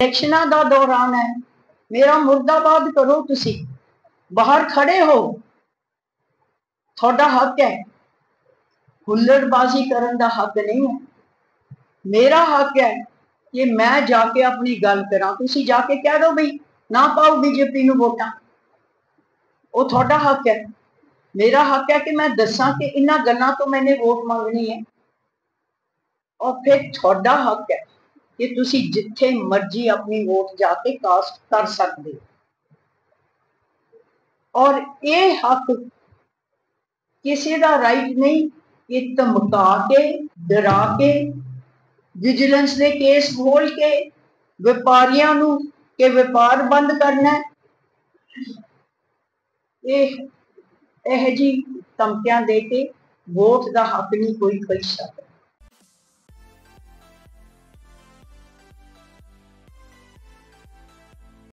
इलेक्शनां दा दौरान है, मेरा मुर्दाबाद करो। तुसी बाहर खड़े हो, थोड़ा हक है, हुल्लड़बाजी करन दा हक नहीं है। मेरा हक है कि मैं जाके अपनी गल करा। तुसी जाके कह दो बई ना पाओ बीजेपी नूं वोटां, वो थोड़ा हक है। मेरा हक है कि मैं दसा कि इन्हां गल्लां तो मैंने वोट मंगनी है। और फिर थोड़ा हक है कि तुसी जिथे मर्जी अपनी वोट जाके कास्ट कर सकते हो। और ये हक किसी का राइट नहीं कि धमका के, डरा के, विजिलेंस के केस बोल के व्यापारियों नूं के व्यापार बंद करना है। यह जी धमकियां दे के वोट का हक नहीं कोई खरीद सकता।